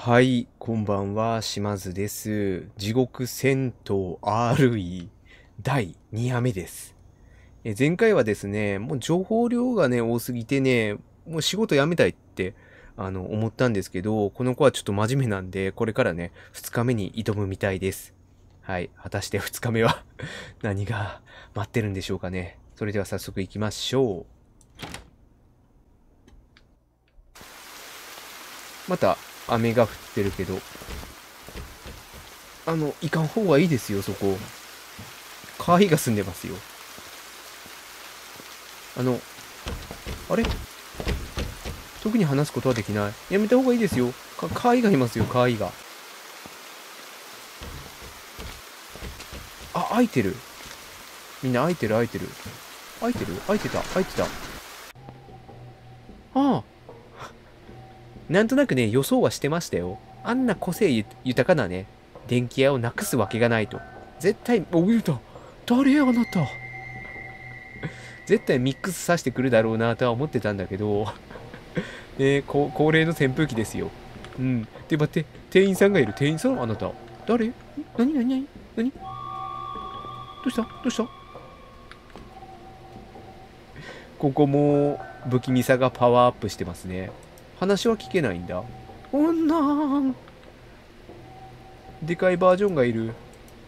はい、こんばんは、島津です。地獄戦闘 RE 第2話目です。前回はですね、もう情報量がね、多すぎてね、もう仕事辞めたいって、思ったんですけど、この子はちょっと真面目なんで、これからね、2日目に挑むみたいです。はい、果たして2日目は何が待ってるんでしょうかね。それでは早速行きましょう。また、雨が降ってるけど、行かん方がいいですよ、そこ。カーが住んでますよ。あの、あれ特に話すことはできない。やめた方がいいですよ。カーがいますよ、カーが。あ、開いてる。みんな開いてる、開いてる。開いてる開いてた、開いてた。ああ。なんとなくね、予想はしてましたよ。あんな個性豊かなね、電気屋をなくすわけがないと。絶対、言うた。誰や、あなた。絶対ミックスさせてくるだろうなとは思ってたんだけど、恒例の扇風機ですよ。うん。で、待って、店員さんがいる。店員さんあなた。誰何何何何どうしたどうしたここも不気味さがパワーアップしてますね。話は聞けないんだ。おんなーん。でかいバージョンがいる。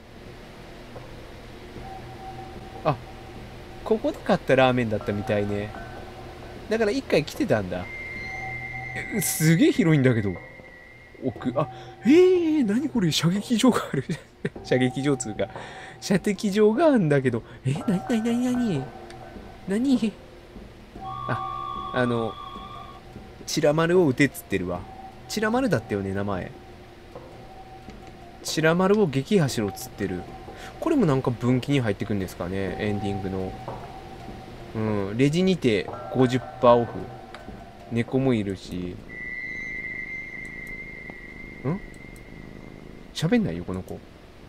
あ、ここで買ったラーメンだったみたいね。だから一回来てたんだ。すげえ広いんだけど。奥、あ、何これ射撃場がある。射撃場つうか、射的場があるんだけど。何あ、チラマルを撃てっつってるわ。チラマルだったよね、名前。チラマルを撃破しろっつってる。これもなんか分岐に入ってくんですかね、エンディングの。うん、レジにて50%オフ。猫もいるし。喋んないよ、この子。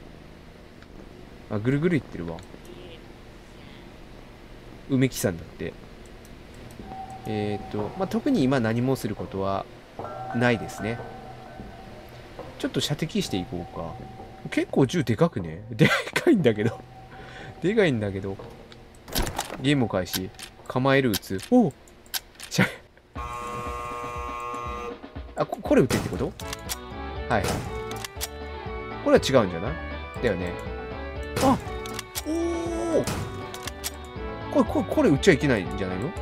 あ、ぐるぐる言ってるわ。梅木さんだって。まあ、特に今何もすることはないですね。ちょっと射的していこうか。結構銃でかくね。でかいんだけど。でかいんだけど。ゲーム開始。構える撃つ。おおしゃ、あ、これ撃てってこと？はいはい。これは違うんじゃない？だよね。あ、おおこれ撃っちゃいけないんじゃないの？こ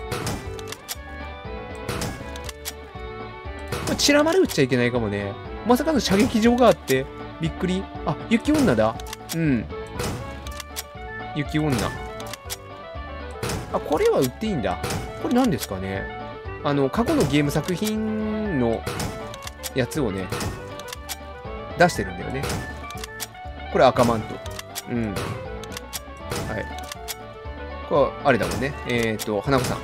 れチラマル撃っちゃいけないかもね。まさかの射撃場があって、びっくり。あ、雪女だ。うん。雪女。あ、これは売っていいんだ。これ何ですかね。過去のゲーム作品のやつをね、出してるんだよね。これ赤マント。うん。はい。これ、あれだもんね。花子さん。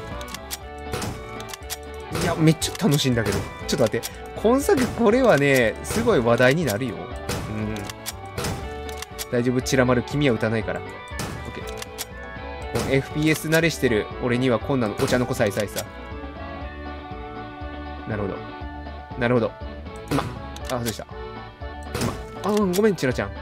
いや、めっちゃ楽しいんだけど。ちょっと待って。今作これはね、すごい話題になるよ。うん。大丈夫、チラマル、君は撃たないから。OK。この FPS 慣れしてる俺にはこんなのお茶の子さえさえさ。なるほど。なるほど。外した。ごめん、チラちゃん。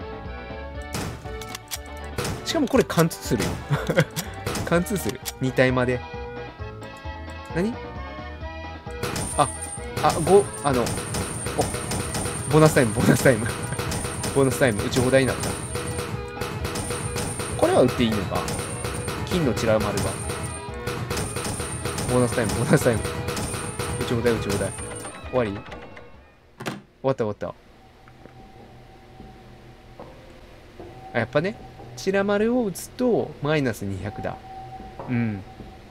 しかもこれ貫通するよ。貫通する。2体まで。何ボーナスタイム、ボーナスタイム。ボーナスタイム、打ち放題になった。これは打っていいのか。金のチラ丸が。ボーナスタイム、ボーナスタイム。打ち放題、打ち放題。終わり？終わった、終わった。あ、やっぱね、チラ丸を打つと、マイナス200だ。うん。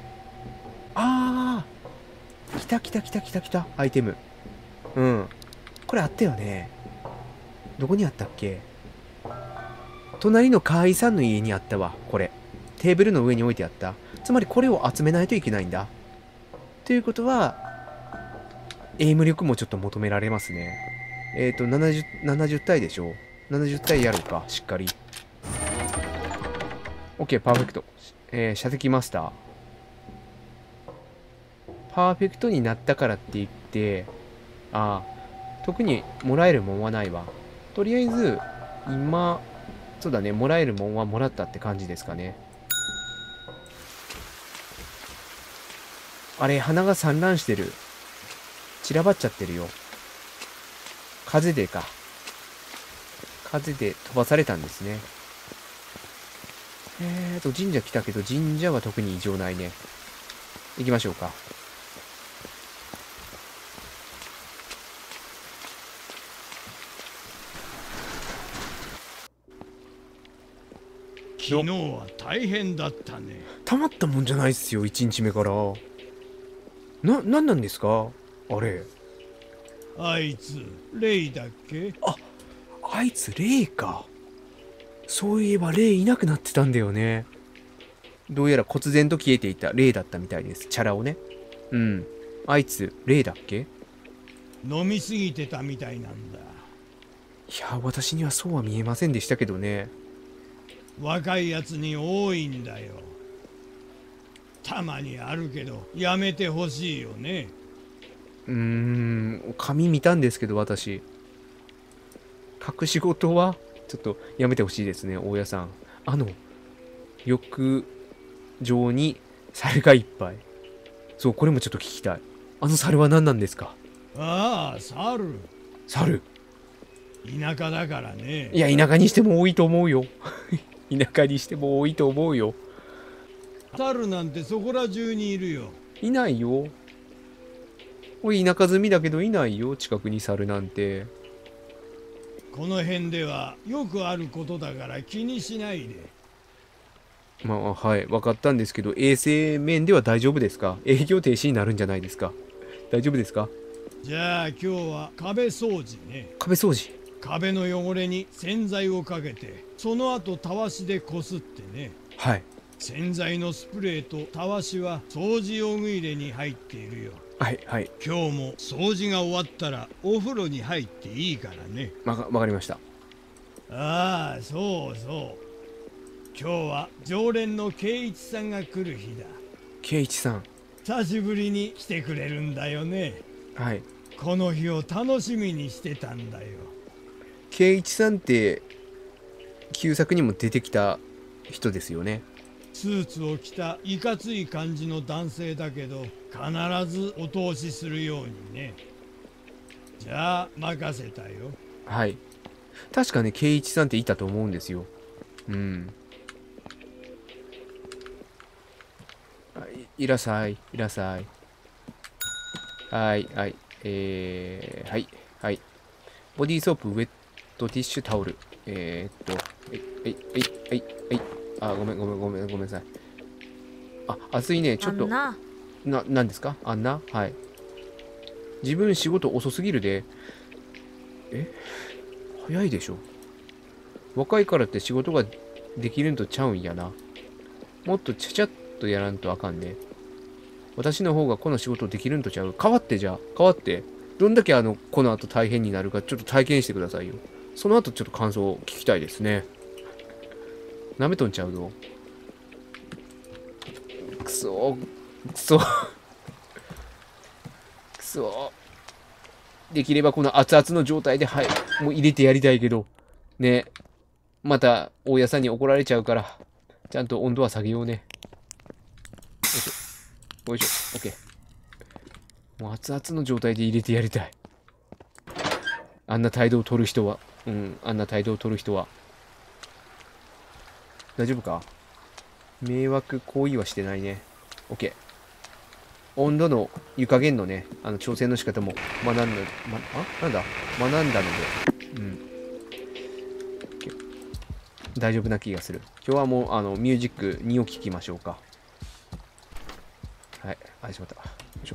来た来た来た来た来た、アイテム。うん。これあったよね。どこにあったっけ？隣のカーイさんの家にあったわ、これ。テーブルの上に置いてあった。つまりこれを集めないといけないんだ。ということは、エイム力もちょっと求められますね。70体でしょ？ 70 体やるか、しっかり。OK、パーフェクト。射的マスター。パーフェクトになったからって言って、 特にもらえるもんはないわ。とりあえず、今、そうだね、もらえるもんはもらったって感じですかね。あれ、花が散乱してる。散らばっちゃってるよ。風でか。風で飛ばされたんですね。神社来たけど、神社は特に異常ないね。行きましょうか。 昨日は大変だったね。 たまったもんじゃないっすよ、1日目から。なんなんですかあれ。 あいつ、レイだっけ？ あいつ、レイか。そういえば、レイいなくなってたんだよね。どうやら忽然と消えていたレイだったみたいです。チャラをね。うん。あいつ、レイだっけ？ 飲みすぎてたみたいなんだ。 いや、私にはそうは見えませんでしたけどね。 若いやつに多いんだよ。たまにあるけど、やめてほしいよね。 髪見たんですけど、私。隠し事は、ちょっとやめてほしいですね、大家さん。浴場に猿がいっぱい。そう、これもちょっと聞きたい。あの猿は何なんですか？ ああ、猿。 猿。 田舎だからね。 いや、田舎にしても多いと思うよ。田舎にしても多いと思うよ。 猿なんてそこら中にいるよ。 いないよ。おい、田舎住みだけどいないよ、近くに猿なんて。 この辺ではよくあることだから気にしないで。 まあ、はい、分かったんですけど、衛生面では大丈夫ですか？営業停止になるんじゃないですか？大丈夫ですか？ じゃあ今日は壁掃除ね。 壁掃除。 壁の汚れに洗剤をかけて、その後たわしでこすってね。 はい。 洗剤のスプレーとたわしは掃除用具入れに入っているよ。 はい、はい。 今日も掃除が終わったらお風呂に入っていいからね。 わかりました。 ああ、そうそう。今日は常連の圭一さんが来る日だ。 圭一さん。 久しぶりに来てくれるんだよね。 はい。 この日を楽しみにしてたんだよ。 圭一さんって、旧作にも出てきた人ですよね。 スーツを着たいかつい感じの男性だけど、必ずお通しするようにね。じゃあ任せたよ。 はい。確かね、圭一さんっていたと思うんですよ。うん。いらっしゃい、いらっしゃい。はい、はい。はい、はい。ボディーソープ、ウェットティッシュ、タオル。はい、はい、はい、はい、はい。あ、ごめんなさい。あ、暑いね。ちょっと、なんですかあんなはい。自分仕事遅すぎるで。え早いでしょ。若いからって仕事ができるんとちゃうんやな。もっとちゃちゃっとやらんとあかんね。私の方がこの仕事できるんとちゃう。変わってじゃあ、変わって。どんだけこの後大変になるかちょっと体験してくださいよ。その後ちょっと感想を聞きたいですね。なめとんちゃうぞ。くそー、くそー、くそー。できればこの熱々の状態で、はい、もう入れてやりたいけど、ね、また大家さんに怒られちゃうから、ちゃんと温度は下げようね。よいしょ、よいしょ、オッケー。もう熱々の状態で入れてやりたい。あんな態度を取る人は、あんな態度を取る人は。大丈夫か？迷惑行為はしてないね。OK。温度の湯加減のね、調整の仕方も学んだ、なんだ学んだので、OK。大丈夫な気がする。今日はもう、ミュージック2を聴きましょうか。はい。あ、しまった。よいしょ。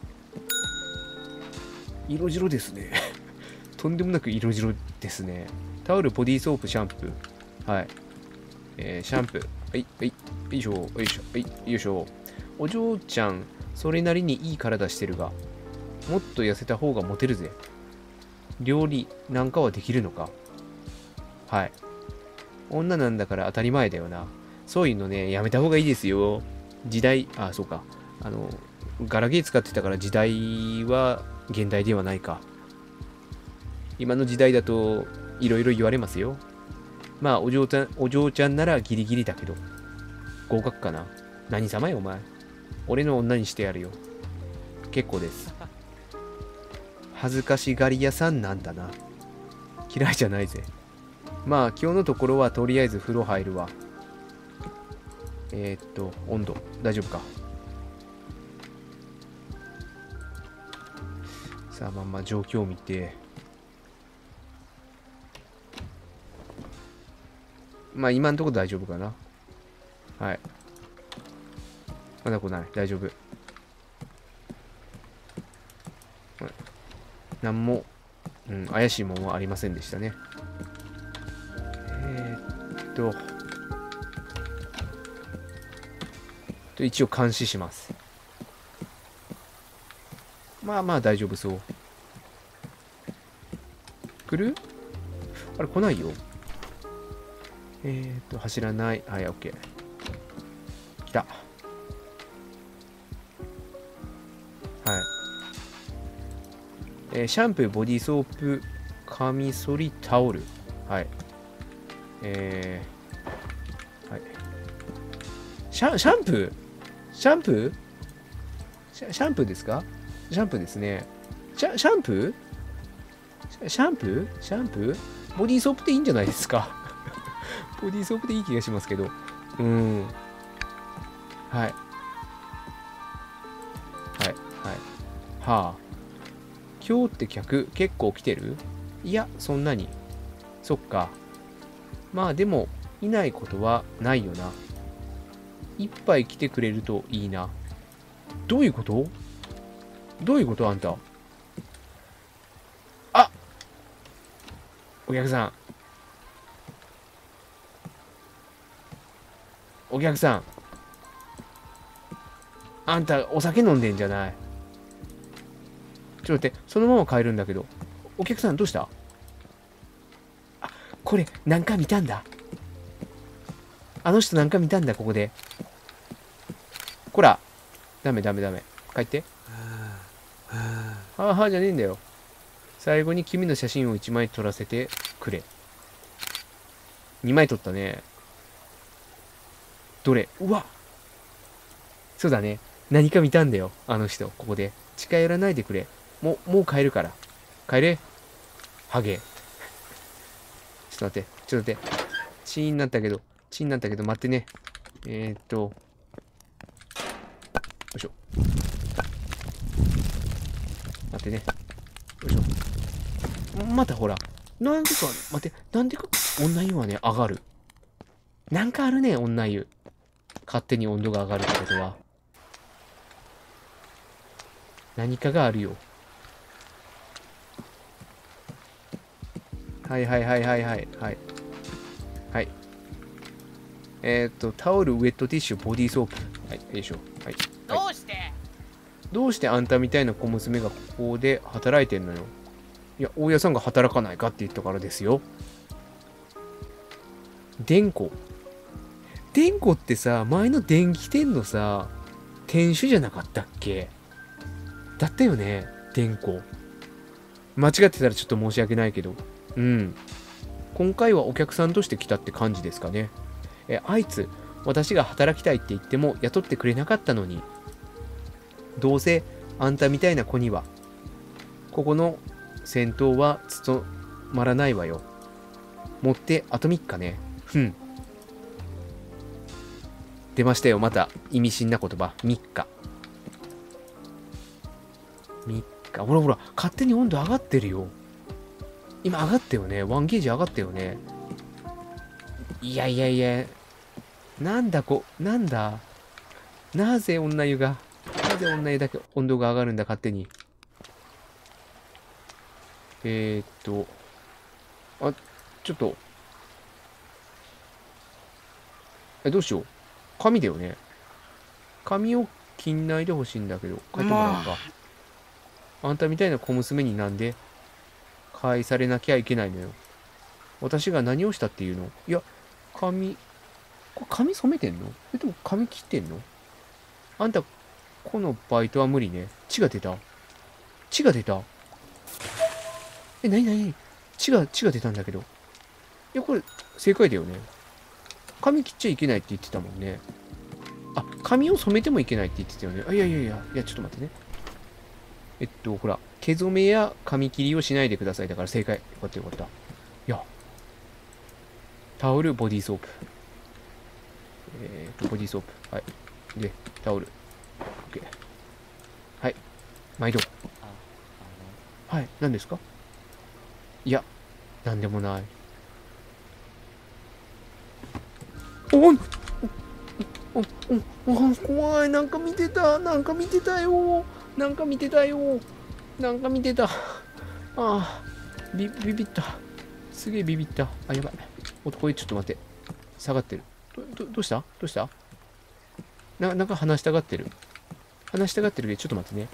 色白ですね。とんでもなく色白ですね。タオル、ボディーソープ、シャンプー。はい。シャンプー。はい、はい、よいしょ、よいしょ、はい、よいしょ。お嬢ちゃん、それなりにいい体してるが、もっと痩せた方がモテるぜ。料理なんかはできるのか？はい。女なんだから当たり前だよな。そういうのね、やめた方がいいですよ。時代、あ、そうか。ガラケー使ってたから時代は現代ではないか。 今の時代だと、いろいろ言われますよ。まあ、お嬢ちゃんならギリギリだけど。合格かな。何様よ、お前。俺の女にしてやるよ。結構です。恥ずかしがり屋さんなんだな。嫌いじゃないぜ。まあ、今日のところはとりあえず風呂入るわ。温度、大丈夫か。さあ、まあまあ、状況を見て。まあ、今んところ大丈夫かな。はい。まだ来ない。大丈夫。なんも、怪しいものはありませんでしたね。一応監視します。まあまあ大丈夫そう。来る？あれ来ないよ。走らない。はい、オッケー。来た。はい。シャンプー、ボディーソープ、カミソリ、タオル。はい。はい。シャンプーシャンプーシャンプーですか？シャンプーですね。シャンプーシャンプーシャンプーボディーソープでいいんじゃないですか？ボディーソープでいい気がしますけど。はい。はい。はい。はあ。今日って客結構来てる？いや、そんなに。そっか。まあでも、いないことはないよな。一杯来てくれるといいな。どういうこと？どういうことあんた。あ！お客さん。お客さん。あんたお酒飲んでんじゃない？ちょっと待って、そのまま帰るんだけど。お客さんどうした？あ、これなんか見たんだ。あの人なんか見たんだ、ここで。こら。ダメ。帰って。はあはあじゃねえんだよ。最後に君の写真を1枚撮らせてくれ。2枚撮ったね。どれ？うわ！そうだね。何か見たんだよ。あの人、ここで。近寄らないでくれ。もう帰るから。帰れ。ハゲ。ちょっと待って。チーンなったけど、待ってね。よいしょ。待ってね。よいしょ。またほら。なんでか、待って、なんでか、女湯はね、上がる。なんかあるね、女湯。勝手に温度が上がるってことは。何かがあるよ。はい。タオル、ウェットティッシュ、ボディーソープ。はい、よいしょ。はい。どうしてあんたみたいな小娘がここで働いてんのよ。いや、大家さんが働かないかって言ったからですよ。電工ってさ、前の電気店のさ、店主じゃなかったっけ？だったよね、電工。間違ってたらちょっと申し訳ないけど。今回はお客さんとして来たって感じですかね。あいつ、私が働きたいって言っても雇ってくれなかったのに。どうせ、あんたみたいな子には、ここの戦闘は務まらないわよ。もってあと3日ね。出ましたよ、また意味深な言葉。3日。ほら、勝手に温度上がってるよ。今上がったよね。1ゲージ上がったよね。いや。なんだ。なぜ女湯だけ温度が上がるんだ、勝手に。あ、ちょっと。どうしよう。紙だよね。紙を切んないでほしいんだけど、書いてもらおうか。あんたみたいな小娘になんで返されなきゃいけないのよ。私が何をしたっていうの？いや、これ髪染めてんの？それとも髪切ってんの？あんた、このバイトは無理ね。血が出た。なに血が出たんだけど。いや、これ、正解だよね。髪切っちゃいけないって言ってたもんね。あ、髪を染めてもいけないって言ってたよね。あ、いや、ちょっと待ってね。ほら、毛染めや髪切りをしないでください。だから正解。よかったよかった。いや、タオル、ボディーソープ。ボディーソープ。はい。で、タオル。OK。はい。毎度。はい。何ですか？いや、なんでもない。怖い。なんか見てた。なんか見てたよ。なんか見てたよ。なんか見てた。ああ、ビビった。すげえビビった。あ、やばい。これちょっと待って。下がってる。どうした？どうした？なんか話したがってる。話したがってるけど、ちょっと待ってね。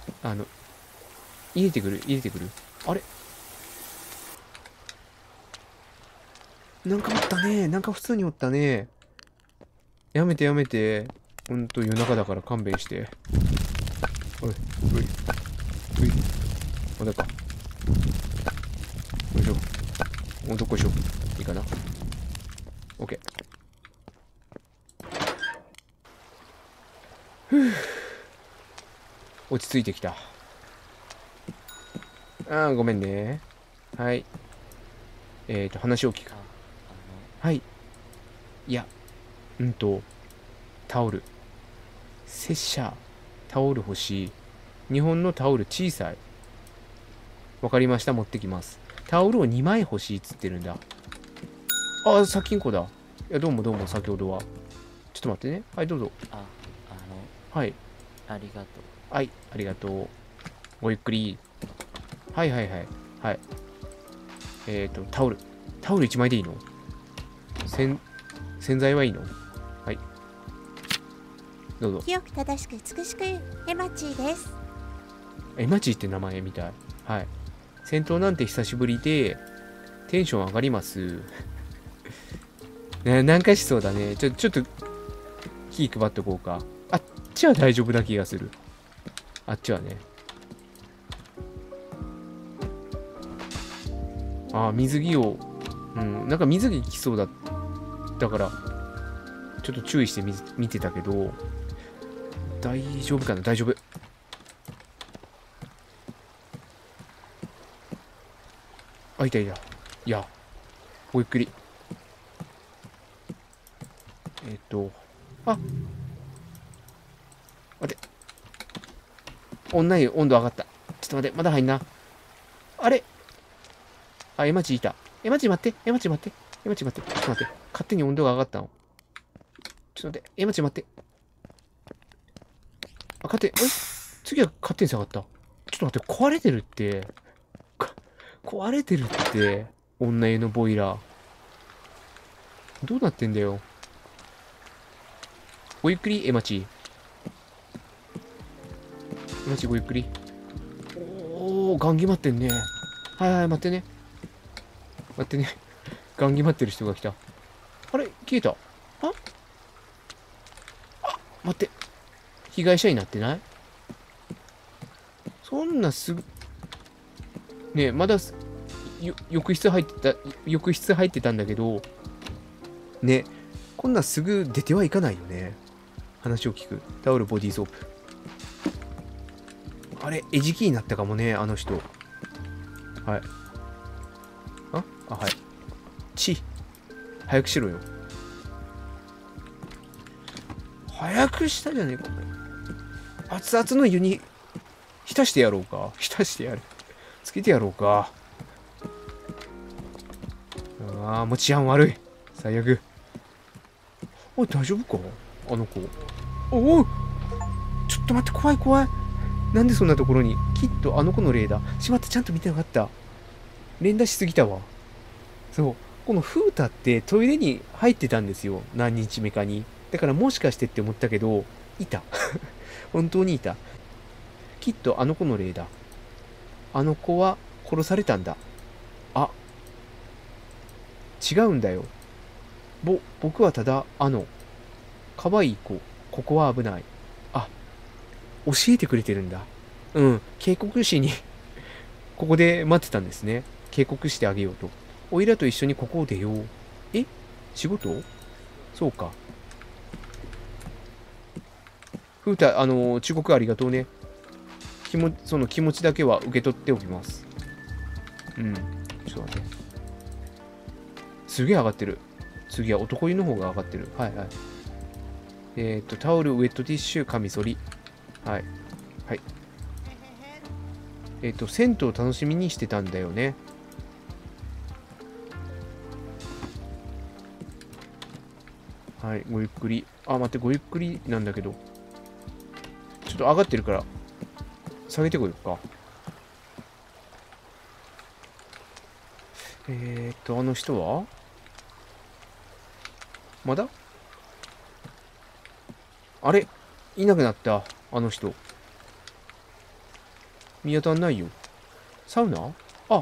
入れてくる。あれ？なんかおったね。なんか普通におったね。やめて。ほんと夜中だから勘弁して。おい。まだか。よいしょ。どっこいしょ。いいかな。オッケー。落ち着いてきた。ごめんね。はい。話を聞く。はい。いや、タオル。拙者、タオル欲しい。日本のタオル小さい。わかりました。持ってきます。タオルを2枚欲しいっつってるんだ。あ、さっきんこだ。いや、どうも、先ほどは。ちょっと待ってね。はい、どうぞ。はい。 ありがとう。 はい、ありがとう。ごゆっくり。はい。はい。タオル。タオル1枚でいいの？洗剤はいいの？はい。どうぞ。 清く正しく美しくエマチーです。 エマチーって名前みたい。はい。戦闘なんて久しぶりで、テンション上がります。なんかしそうだね。ちょっと、気配っとこうか。あっちは大丈夫な気がする。あっちはね。水着を、なんか水着来そうだから、ちょっと注意して見てたけど、大丈夫かな？大丈夫。いた。いや、ごゆっくり。待て。女湯温度上がった。ちょっと待って、まだ入んな。あれ？エマチいた。エマチ待って。ちょっと待って。勝手に温度が上がったの。ちょっと待って。エマチ待って。次は勝手に下がった。ちょっと待って、壊れてるって。女湯のボイラー。どうなってんだよ。ごゆっくり、エマチ。ごゆっくり。ガン決まってんね。はい、待ってね。ガン決まってる人が来た。あれ消えた。待って。被害者になってない？そんなすぐ。ねえ、まだ浴室入ってたんだけど、ね、こんなすぐ出てはいかないよね。話を聞く。タオル、ボディーソープ。あれ、餌食になったかもね、あの人。はい。はい。早くしろよ。早くしたじゃねえか、お前。熱々の湯に浸してやろうか。つけてやろうか。もう治安悪い。最悪。おい、大丈夫か？あの子。おお！ちょっと待って、怖い。なんでそんなところに？きっとあの子の霊だ。しまって、ちゃんと見てなかった。連打しすぎたわ。そう。この風太ってトイレに入ってたんですよ。何日目かに。だからもしかしてって思ったけど、いた。本当にいた。きっとあの子の霊だ。あの子は殺されたんだ。違うんだよ。僕はただ、可愛い子。ここは危ない。教えてくれてるんだ。警告しにここで待ってたんですね。 警告してあげようと。おいらと一緒にここを出よう。え、仕事？そうか。ふうた、忠告ありがとうね。その気持ちだけは受け取っておきます。うん。ちょっと待って。すげえ上がってる。次は男湯の方が上がってる。はいはい。タオル、ウェットティッシュ、カミソリ。はい。はい。銭湯を楽しみにしてたんだよね。はい、ごゆっくり。あ、待って、ごゆっくりなんだけど。ちょっと上がってるから、下げてこようか。あの人はまだあれいなくなった。あの人。見当たんないよ。サウナ？あ、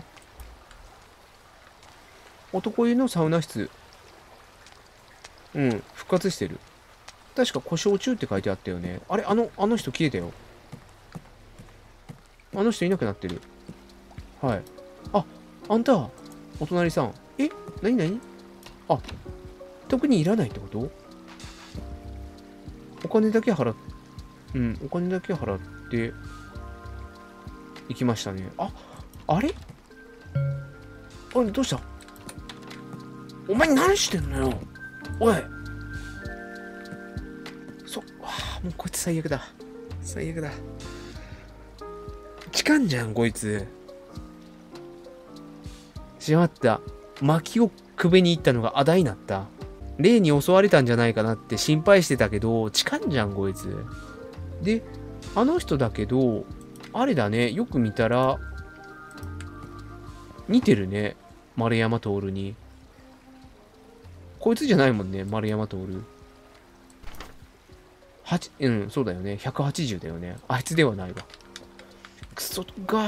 男湯のサウナ室。うん、復活してる。確か故障中って書いてあったよね。あれあの人消えたよ。あの人いなくなってる。はい。あ、あんた、お隣さん。え、なになに？あ、特にいらないってこと？お金だけ払っ、うん、お金だけ払って行きましたね。あ、あれどうした？お前何してんのよ。おい。もうこいつ最悪だ。最悪だ。痴漢じゃん、こいつ。しまった。薪をくべに行ったのがあだになった。霊に襲われたんじゃないかなって心配してたけど、痴漢じゃん、こいつ。で、あの人だけど、あれだね、よく見たら、似てるね。丸山徹に。こいつじゃないもんね、丸山徹。うん、そうだよね。180だよね。あいつではないわ。クソが。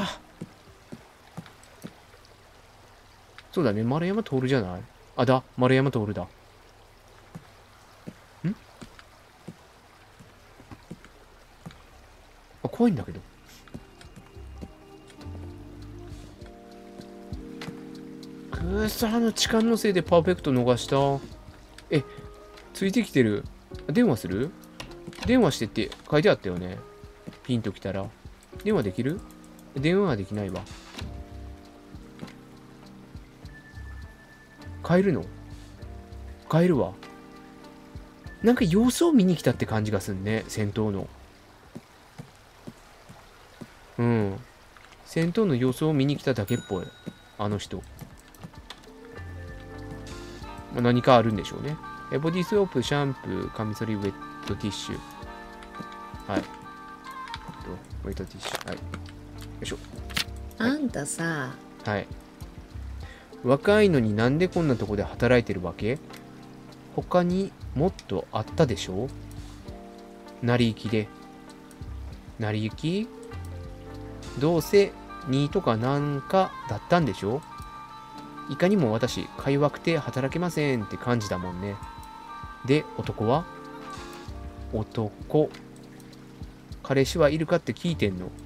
そうだね。丸山徹じゃない？あ、丸山徹だ。あ、怖いんだけど。痴漢のせいでパーフェクト逃した。え、ついてきてる。電話する？電話してって書いてあったよね。ピンときたら。電話できる？電話はできないわ。帰るの？帰るわ。なんか様子を見に来たって感じがすんね。戦闘の。うん。戦闘の様子を見に来ただけっぽい。あの人。何かあるんでしょうね。ボディーソープ、シャンプー、カミソリ、ウェットティッシュ。はい。ウェットティッシュ。はい。よいしょ。 あんたさ。 はい。若いのになんでこんなとこで働いてるわけ？他にもっとあったでしょ？成り行きで。成り行き？どうせ2とかなんかだったんでしょ？いかにも私、か弱くて働けませんって感じだもんね。で、男は？男。彼氏はいるかって聞いてんの？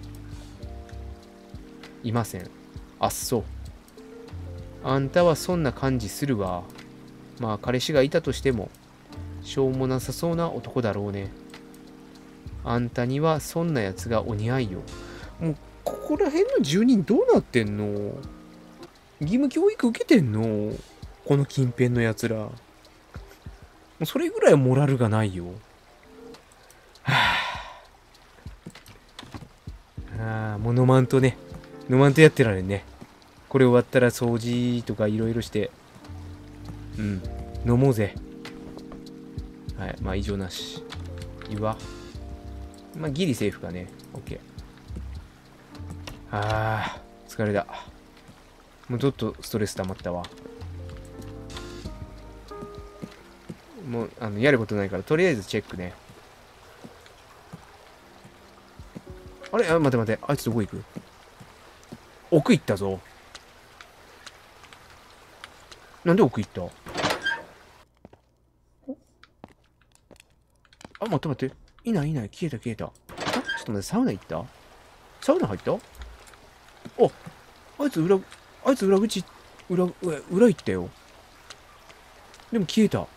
いません。あっそう。あんたはそんな感じするわ。まあ彼氏がいたとしても、しょうもなさそうな男だろうね。あんたにはそんなやつがお似合いよ。もう、ここら辺の住人どうなってんの？義務教育受けてんの？この近辺のやつら。もうそれぐらいモラルがないよ。はあ。もう飲まんとね。飲まんとやってられんね。これ終わったら掃除とかいろいろして。うん。飲もうぜ。はい。まあ異常なし。岩。まあギリセーフかね。OK。ああ、疲れた。もうちょっとストレス溜まったわ。もう、やることないから、とりあえずチェックね。あれ？待て待て。あいつどこ行く？奥行ったぞ。なんで奥行った？あ、待って待って。いないいない。消えた消えた。あ、ちょっと待って、サウナ行った？サウナ入った？あ、あいつ裏あいつ裏口、裏行ったよ。でも消えた。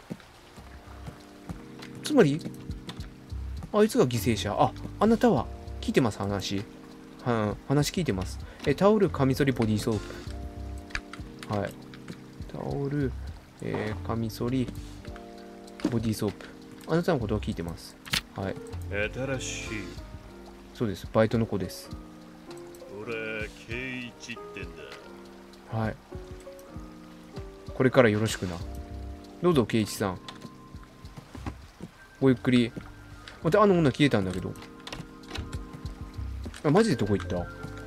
つまり、あいつが犠牲者。あなたは聞いてます、話。話聞いてます。タオル、カミソリ、ボディーソープ。はい。タオル、カミソリ、ボディーソープ。あなたのことは聞いてます。はい。 新しい。 そうです。バイトの子です。 俺、ケイチってんだ。 はい。これからよろしくな。どうぞ、ケイチさん。ごゆっくり。またあの女消えたんだけど。マジでどこ行った？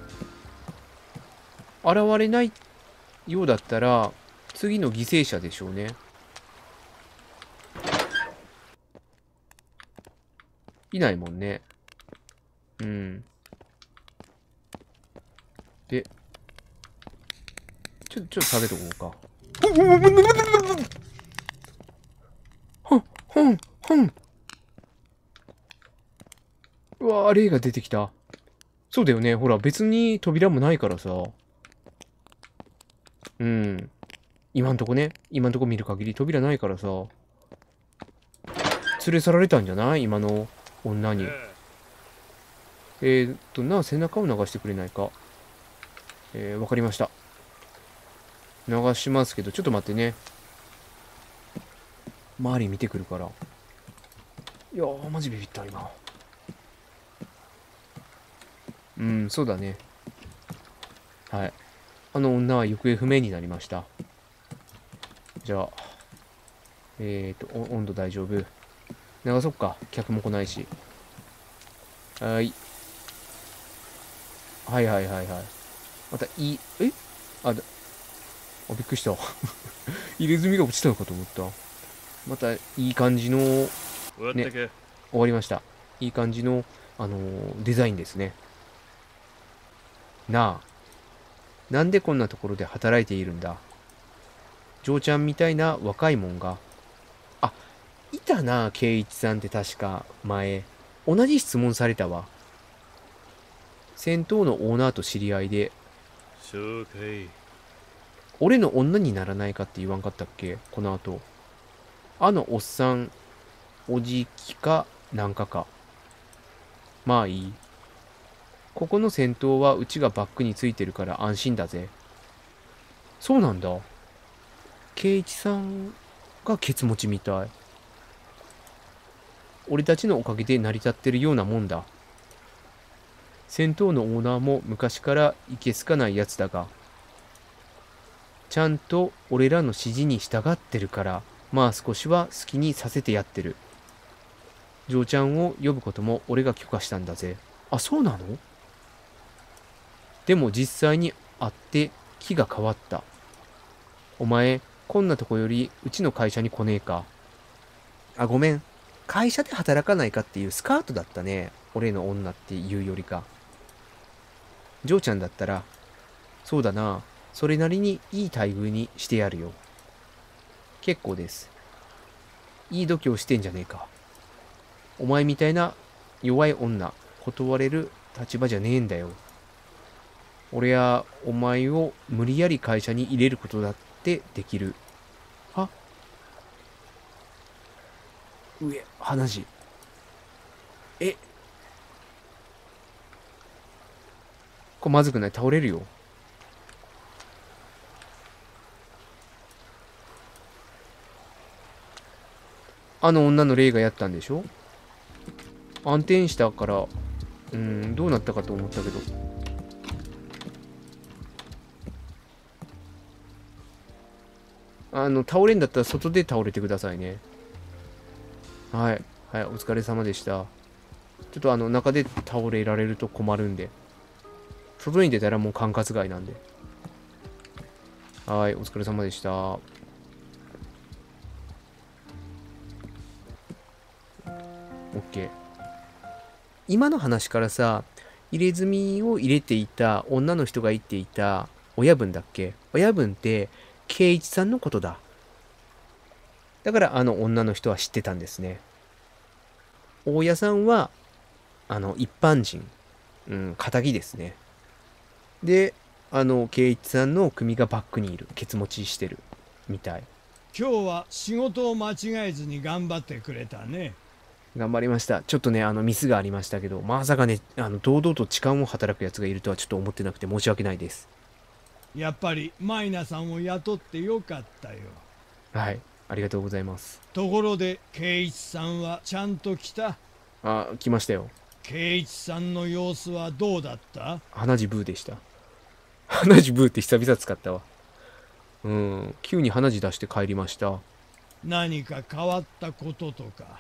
現れないようだったら、次の犠牲者でしょうね。いないもんね。うん。で、ちょっと下げとこうか。うわー、霊が出てきた。そうだよね。ほら、別に扉もないからさ。うん。今んとこ見る限り扉ないからさ。連れ去られたんじゃない今の女に。背中を流してくれないか。わかりました。流しますけど、ちょっと待ってね。周り見てくるから。いやー、マジビビった、今。うん、そうだね。はい。あの女は行方不明になりました。じゃあ、温度大丈夫。流そっか。客も来ないし。はい。はい。また、びっくりした。入れ墨が落ちたのかと思った。また、いい感じの、ね、終わりました。いい感じの、デザインですね。なあ、なんでこんなところで働いているんだ？嬢ちゃんみたいな若いもんが。いたな、圭一さんって確か、前。同じ質問されたわ。銭湯のオーナーと知り合いで、 そうかい。 俺の女にならないかって言わんかったっけこの後。あのおっさん、おじきかなんかか。まあいい。ここの銭湯はうちがバックについてるから安心だぜ。そうなんだ。圭一さんがケツ持ちみたい。俺たちのおかげで成り立ってるようなもんだ。銭湯のオーナーも昔からいけすかないやつだが、ちゃんと俺らの指示に従ってるから、まあ少しは好きにさせてやってる。嬢ちゃんを呼ぶことも俺が許可したんだぜ。あ、そうなの？でも実際に会って気が変わった。お前、こんなとこよりうちの会社に来ねえか。ごめん。会社で働かないかっていうスカートだったね。俺の女っていうよりか。嬢ちゃんだったら、そうだな。それなりにいい待遇にしてやるよ。結構です。いい度胸してんじゃねえか。お前みたいな弱い女、断れる立場じゃねえんだよ。俺はお前を無理やり会社に入れることだってできる。話。これまずくない？倒れるよ。あの女の霊がやったんでしょ？暗転したから、どうなったかと思ったけど。倒れんだったら外で倒れてくださいね。はい。はい、お疲れ様でした。ちょっと中で倒れられると困るんで。外に出たらもう管轄外なんで。はい、お疲れ様でした。オッケー。今の話からさ、入れ墨を入れていた女の人が言っていた親分だっけ？親分って、圭一さんのことだ。だからあの女の人は知ってたんですね。大家さんは、一般人。仇ですね。で、 圭一さんの組がバックにいる。ケツ持ちしてるみたい。 今日は仕事を間違えずに頑張ってくれたね。 頑張りました。ちょっとね、ミスがありましたけど、まさかね、堂々と痴漢を働くやつがいるとはちょっと思ってなくて申し訳ないです。 やっぱりマイナさんを雇ってよかったよ。 はい、ありがとうございます。 ところで圭一さんはちゃんと来た？ あ、来ましたよ。 圭一さんの様子はどうだった？ 鼻血ブーでした。鼻血ブーって久々使ったわ。急に鼻血出して帰りました。 何か変わったこととか？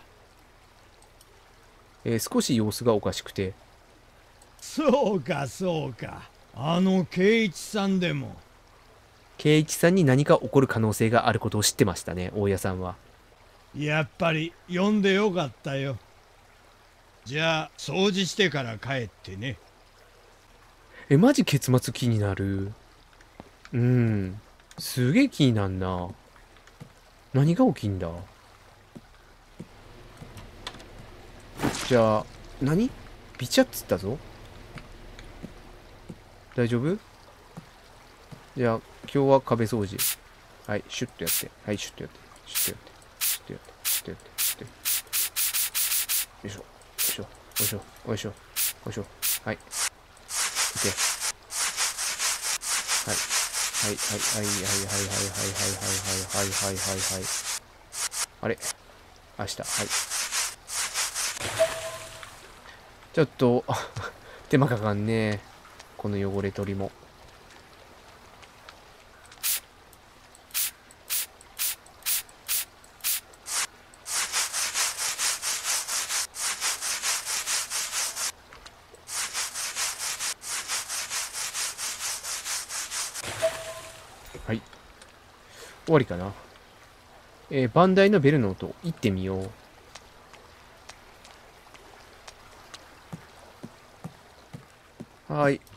少し様子がおかしくて。 そうかそうか。圭一さんでも。 圭一さんに何か起こる可能性があることを知ってましたね、大家さんは。 やっぱり呼んでよかったよ。じゃあ掃除してから帰ってね。 マジ結末気になる。すげえ気になんな。何が起きんだ。じゃあ、ビチャっつったぞ。大丈夫？じゃあ、今日は壁掃除。はい、シュッとやって。はい、シュッとやって。シュッとやって。シュッとやって。シュッとやって。シュッとやって。よいしょ。よいしょ。よいしょ。よいしょ。よいしょ。はい。いけ。はい。はい、はい、はい、はい、はい、はい、はい、はい、はい、はい、はい、はい、はい。あれ？明日。はい。ちょっと、手間かかんね。この汚れ取りも。はい。終わりかな。バンダイのベルの音、行ってみよう。はーい。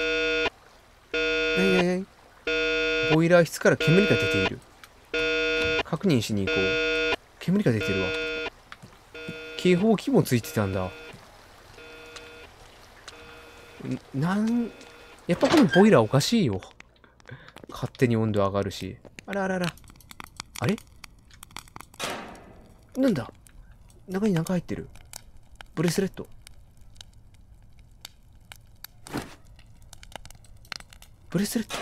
ボイラー室から煙が出ている。確認しに行こう。煙が出てるわ。警報器もついてたんだ。やっぱこのボイラーおかしいよ。勝手に温度上がるし。あらあらあら。あれなんだ中に何か入ってる。ブレスレット。ブレスレット。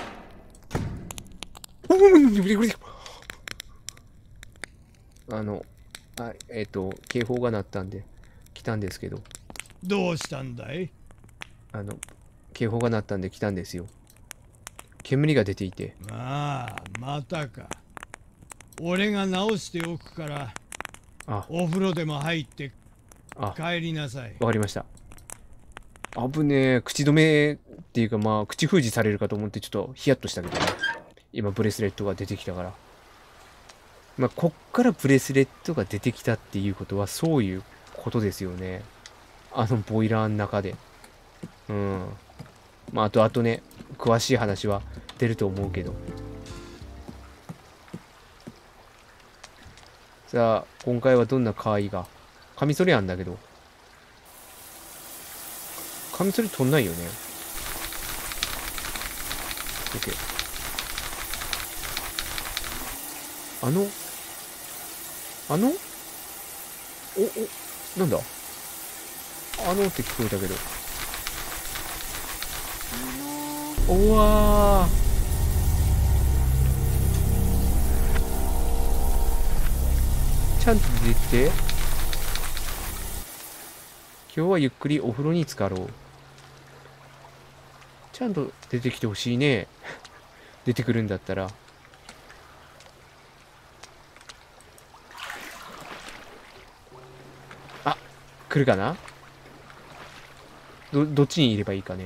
警報が鳴ったんで、来たんですけど。 どうしたんだい？ 警報が鳴ったんで来たんですよ。煙が出ていて。 ああ、またか。俺が直しておくから、お風呂でも入って帰りなさい。 わかりました。危ねえ。口止めっていうか、まあ、口封じされるかと思ってちょっとヒヤッとしたけどね。今、ブレスレットが出てきたから。まあ、こっからブレスレットが出てきたっていうことは、そういうことですよね。ボイラーの中で。まあ、あとね、詳しい話は出ると思うけど。さあ、今回はどんな可愛いが。カミソリあんだけど。カミソリ取んないよね。OK。なんだって聞こえたけど。おわー。ちゃんと出てきて。今日はゆっくりお風呂に浸かろう。ちゃんと出てきてほしいね。出てくるんだったら。あ、来るかな？どっちにいればいいかね。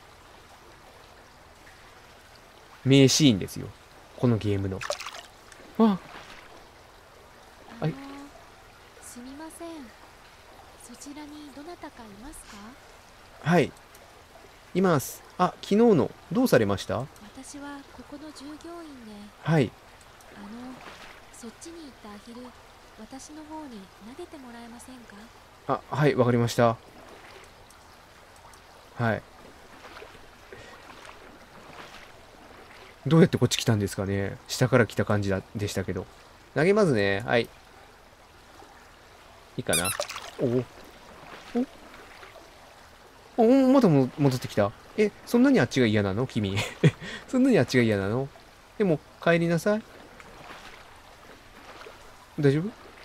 名シーンですよ。このゲームの。あ、はい。 すみません。そちらにどなたかいますか？ はい。います。あ、昨日の、どうされました？ 私はここの従業員で。 はい。 そっちに行ったアヒル、私の方に投げてもらえませんか？ あ、はい、わかりました。はい。 どうやってこっち来たんですかね。下から来た感じでしたけど。投げますね。はい。いいかな。まだ戻ってきた。そんなにあっちが嫌なの君。そんなにあっちが嫌なの？でも、帰りなさい。大丈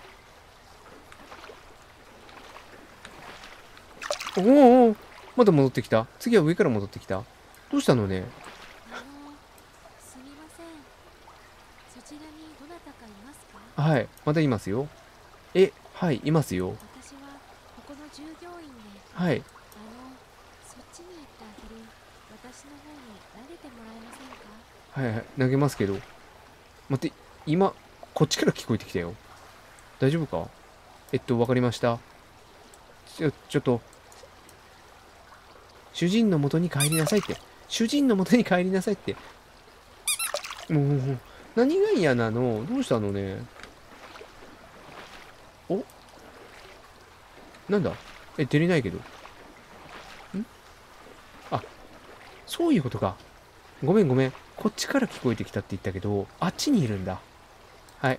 夫？まだ戻ってきた。次は上から戻ってきた。どうしたのね。 すみません。そちらにどなたかいますか？ はい。まだいますよ。はい、いますよ。 私はここの従業員で、 はい。 そっちに行ったアヒル、私の方に投げてもらえませんか？ はいはい。投げますけど。待って、今、こっちから聞こえてきたよ。大丈夫か？わかりました。ちょっと、主人の元に帰りなさいって。主人の元に帰りなさいって。もう、何が嫌なの？どうしたのね。なんだ？出れないけど。あ、そういうことか。ごめん。こっちから聞こえてきたって言ったけど、あっちにいるんだ。はい。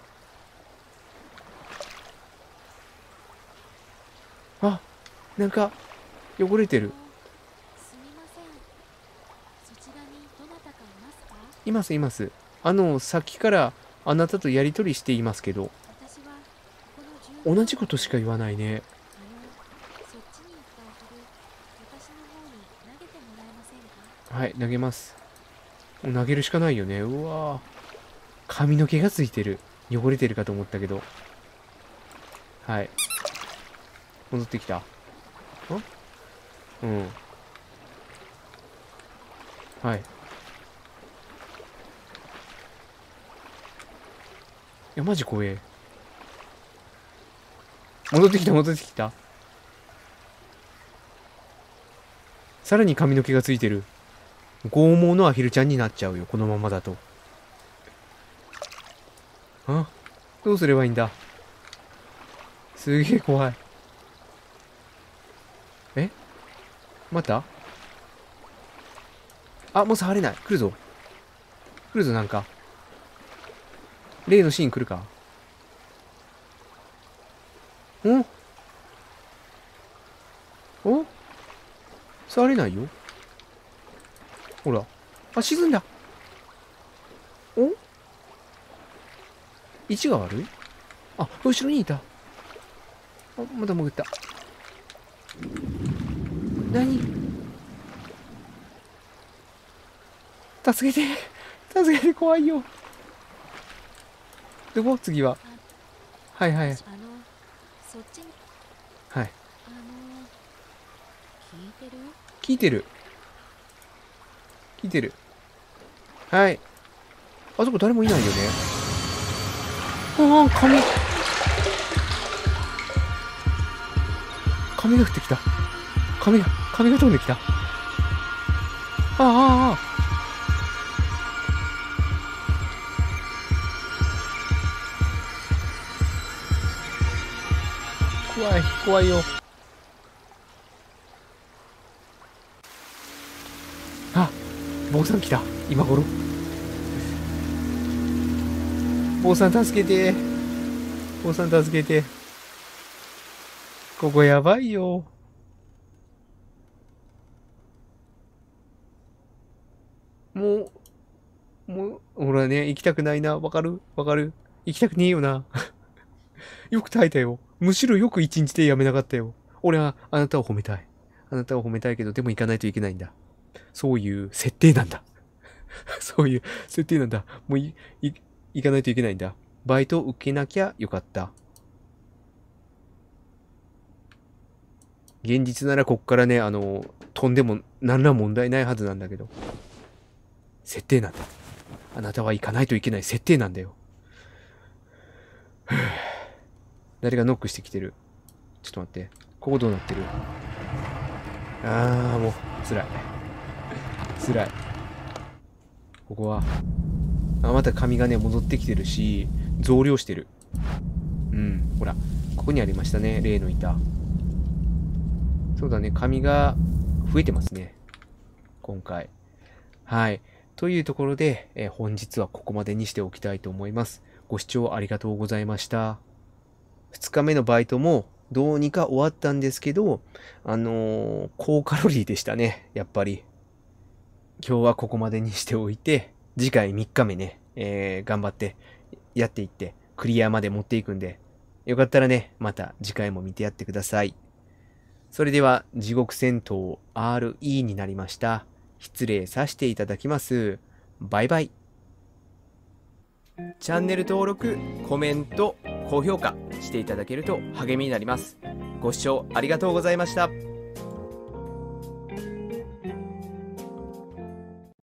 なんか、汚れてる。 すみません。そちらにどなたかいますか？ います。さっきからあなたとやりとりしていますけど、 私はここの従業員同じことしか言わないね。 そっちに行ったアヒル、私の方に投げてもらえませんか？ はい、投げます。投げるしかないよね。うわー、髪の毛がついてる。汚れてるかと思ったけど。はい。戻ってきた。うん。はい。いや、マジ怖え。戻ってきた。さらに髪の毛がついてる。剛毛のアヒルちゃんになっちゃうよ、このままだと。どうすればいいんだ。すげえ怖い。また？もう触れない。来るぞ、なんか。例のシーン来るか？触れないよ。ほら。沈んだ。位置が悪い？後ろにいた。まだ潜った。何？助けて、怖いよ。どこ？次は。はい。 そっちに、 はい。 聞いてる？ 聞いてる。はい。あそこ誰もいないよね。髪が降ってきた。髪が飛んできた。怖いよ。坊さん来た。今頃。坊さん助けて。ここやばいよ。もう、ほらね、行きたくないな。わかる？行きたくねえよな。よく耐えたよ。むしろよく一日でやめなかったよ。俺はあなたを褒めたい。けど、でも行かないといけないんだ。そういう設定なんだ。もう行かないといけないんだ。バイト受けなきゃよかった。現実ならこっからね、飛んでも何ら問題ないはずなんだけど。設定なんだ。あなたは行かないといけない設定なんだよ。誰がノックしてきてる？ちょっと待って。ここどうなってる？もう、辛い。ここは。また髪がね、戻ってきてるし、増量してる。ほら。ここにありましたね。例の板。そうだね。髪が増えてますね。今回。はい。 というところで、本日はここまでにしておきたいと思います。ご視聴ありがとうございました。2日目のバイトもどうにか終わったんですけど、高カロリーでしたね、やっぱり。今日はここまでにしておいて、次回3日目ね、頑張ってやっていって、クリアまで持っていくんで、よかったらね、また次回も見てやってください。それでは、地獄戦闘 RE になりました。失礼させていただきます。バイバイ。チャンネル登録、コメント、高評価していただけると励みになります。ご視聴ありがとうございました。